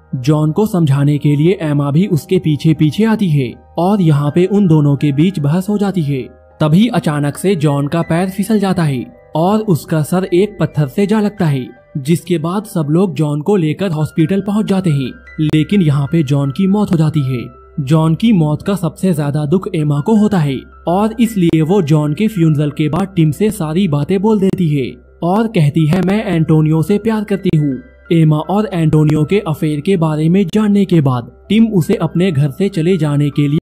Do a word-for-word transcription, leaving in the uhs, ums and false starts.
John को समझाने के लिए एमा भी उसके पीछे पीछे आती है और यहाँ पे उन दोनों के बीच बहस हो जाती है। तभी अचानक से जॉन का पैर फिसल जाता है और उसका सर एक पत्थर से जा लगता है, जिसके बाद सब लोग जॉन को लेकर हॉस्पिटल पहुंच जाते हैं। लेकिन यहाँ पे जॉन की मौत हो जाती है। जॉन की मौत का सबसे ज्यादा दुख एमा को होता है और इसलिए वो जॉन के फ्यूनरल के बाद टिम से सारी बातें बोल देती है और कहती है मैं एंटोनियो से प्यार करती हूँ। एमा और एंटोनियो के अफेयर के बारे में जानने के बाद टिम उसे अपने घर से चले जाने के लिए